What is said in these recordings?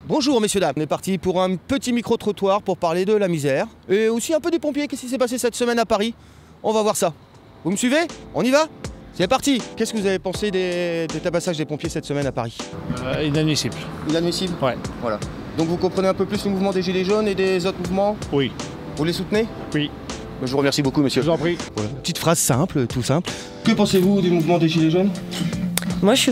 Bonjour messieurs dames, on est parti pour un petit micro-trottoir pour parler de la misère et aussi un peu des pompiers. Qu'est-ce qui s'est passé cette semaine à Paris? On va voir ça. Vous me suivez? On y va? C'est parti. Qu'est-ce que vous avez pensé des tabassages des pompiers cette semaine à Paris? Inadmissible. Inadmissible? Ouais. Voilà. Donc vous comprenez un peu plus le mouvement des Gilets jaunes et des autres mouvements? Oui. Vous les soutenez? Oui. Je vous remercie beaucoup monsieur. Je vous en prie. Voilà. Petite phrase simple, tout simple. Que pensez-vous du mouvement des Gilets jaunes? Moi je suis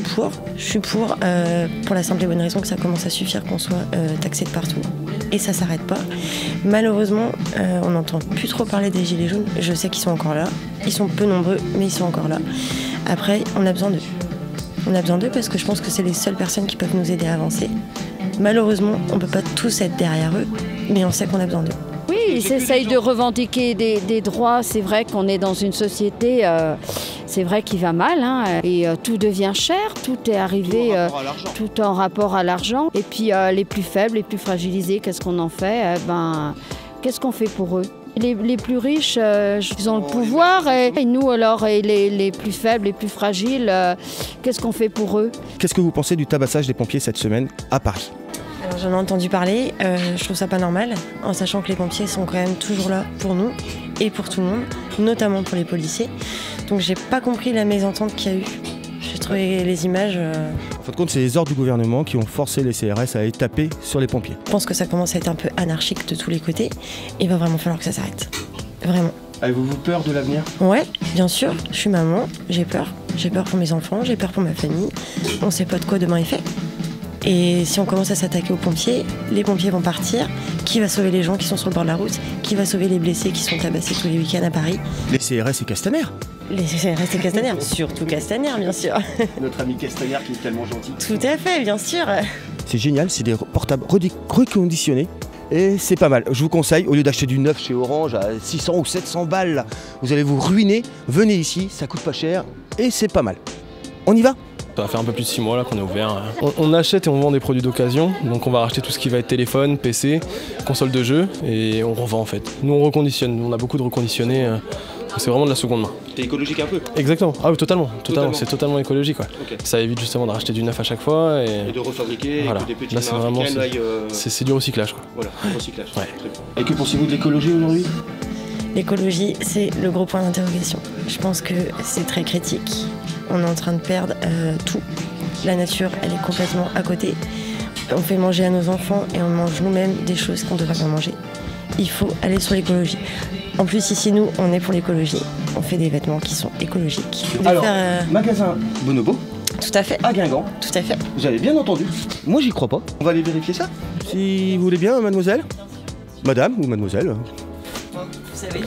pour la simple et bonne raison que ça commence à suffire qu'on soit taxé de partout. Et ça s'arrête pas. Malheureusement, on n'entend plus trop parler des Gilets jaunes. Je sais qu'ils sont encore là. Ils sont peu nombreux, mais ils sont encore là. Après, on a besoin d'eux. On a besoin d'eux parce que je pense que c'est les seules personnes qui peuvent nous aider à avancer. Malheureusement, on peut pas tous être derrière eux, mais on sait qu'on a besoin d'eux. Oui, ils essayent de revendiquer des droits. C'est vrai qu'on est dans une société, c'est vrai qui va mal, hein, et tout devient cher, tout est arrivé, tout en rapport à l'argent. Et puis les plus faibles, les plus fragilisés, qu'est-ce qu'on en fait? Qu'est-ce qu'on fait pour eux? Les plus riches, ils ont le pouvoir, et nous alors, et les plus faibles, les plus fragiles, qu'est-ce qu'on fait pour eux? Qu'est-ce que vous pensez du tabassage des pompiers cette semaine à Paris? Alors, j'en ai entendu parler, je trouve ça pas normal, en sachant que les pompiers sont quand même toujours là pour nous et pour tout le monde, notamment pour les policiers. Donc j'ai pas compris la mésentente qu'il y a eu. J'ai trouvé les images... En fin de compte, c'est les ordres du gouvernement qui ont forcé les CRS à aller taper sur les pompiers. Je pense que ça commence à être un peu anarchique de tous les côtés, et il va vraiment falloir que ça s'arrête. Vraiment. Avez-vous peur de l'avenir? Ouais, bien sûr, je suis maman, j'ai peur. J'ai peur pour mes enfants, j'ai peur pour ma famille. On sait pas de quoi demain est fait. Et si on commence à s'attaquer aux pompiers, les pompiers vont partir. Qui va sauver les gens qui sont sur le bord de la route? Qui va sauver les blessés qui sont tabassés tous les week-ends à Paris? Les CRS et Castaner. Les CRS et Castaner, surtout Castaner, bien sûr. Notre ami Castaner qui est tellement gentil. Tout à fait, bien sûr. C'est génial, c'est des portables reconditionnés. Et c'est pas mal. Je vous conseille, au lieu d'acheter du neuf chez Orange à 600 ou 700 balles, vous allez vous ruiner. Venez ici, ça coûte pas cher et c'est pas mal. On y va? Ça va faire un peu plus de 6 mois là qu'on est ouvert. On achète et on vend des produits d'occasion, donc on va racheter tout ce qui va être téléphone, PC, console de jeu, et on revend en fait. Nous on reconditionne, on a beaucoup de reconditionnés, c'est vraiment de la seconde main. T'es écologique un peu? Exactement, ah oui totalement. C'est totalement écologique. Ouais. Okay. Ça évite justement de racheter du neuf à chaque fois. Et de refabriquer, voilà. Et que des petits là c'est vraiment c'est du recyclage. Quoi. Voilà, recyclage. Ouais. Très bien. Et que pensez-vous de l'écologie aujourd'hui? L'écologie, c'est le gros point d'interrogation. Je pense que c'est très critique. On est en train de perdre tout. La nature, elle est complètement à côté. On fait manger à nos enfants et on mange nous-mêmes des choses qu'on ne devrait pas manger. Il faut aller sur l'écologie. En plus, ici, nous, on est pour l'écologie. On fait des vêtements qui sont écologiques. Alors, magasin Bonobo. Tout à fait. À Guingamp. Tout à fait. Vous avez bien entendu. Moi, j'y crois pas. On va aller vérifier ça. Si vous voulez bien, mademoiselle. Madame ou mademoiselle. Vous savez.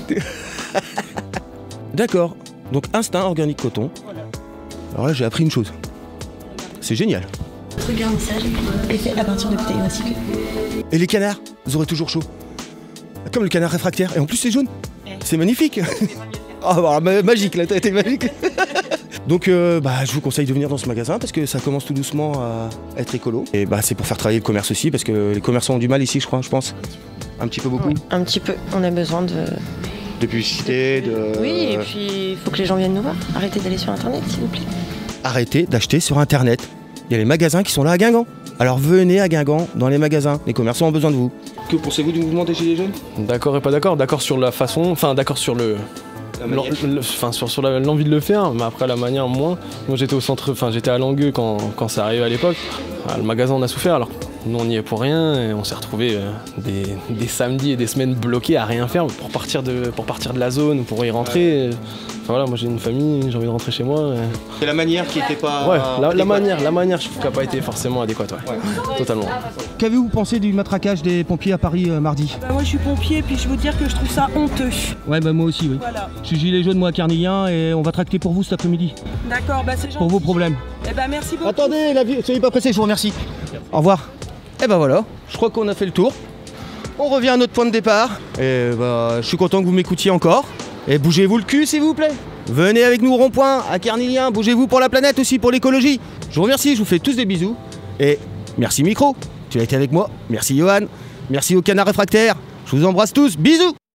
D'accord. Donc, Instinct Organique Coton. Voilà. Alors là, j'ai appris une chose. C'est génial. Votre garnissage est fait à partir de bouteilles recyclées. Et les canards, vous aurez toujours chaud. Comme le canard réfractaire. Et en plus, c'est jaune. C'est magnifique. Oh, bah, magique, là, t'as été magique. Donc, je vous conseille de venir dans ce magasin parce que ça commence tout doucement à être écolo. Et c'est pour faire travailler le commerce aussi parce que les commerçants ont du mal ici, je pense. Un petit peu beaucoup. Ouais, un petit peu. On a besoin de publicité, de... Oui, et puis il faut que les gens viennent nous voir. Arrêtez d'aller sur Internet, s'il vous plaît. Arrêtez d'acheter sur Internet. Il y a les magasins qui sont là à Guingamp. Alors venez à Guingamp dans les magasins. Les commerçants ont besoin de vous. Que pensez-vous du mouvement des Gilets jaunes? D'accord et pas d'accord. D'accord sur la façon, enfin d'accord sur sur l'envie de le faire, mais après la manière moins. Moi j'étais à Langueux quand ça arrivait à l'époque. Le magasin on a souffert alors. Nous on y est pour rien et on s'est retrouvés des samedis et des semaines bloqués à rien faire pour partir de la zone, pour y rentrer. Enfin voilà, moi j'ai une famille, j'ai envie de rentrer chez moi. C'est la manière qui était pas... Ouais, la manière je trouve qu'elle n'a pas été forcément adéquate, ouais. Totalement. Qu'avez-vous pensé du matraquage des pompiers à Paris mardi? Moi je suis pompier et puis je veux dire que je trouve ça honteux. Ouais moi aussi oui. Voilà. Je suis gilet jaune moi à Carnilien et on va tracter pour vous cet après-midi. D'accord, c'est gentil. Pour vos problèmes. Merci beaucoup. Attendez, soyez pas pressés, je vous remercie. Au revoir. Et voilà, je crois qu'on a fait le tour. On revient à notre point de départ. Et je suis content que vous m'écoutiez encore. Et bougez-vous le cul s'il vous plaît. Venez avec nous au rond-point, à Carnilien. Bougez-vous pour la planète aussi, pour l'écologie. Je vous remercie, je vous fais tous des bisous. Et merci Micro, tu as été avec moi. Merci Johan. Merci au canard réfractaire. Je vous embrasse tous. Bisous.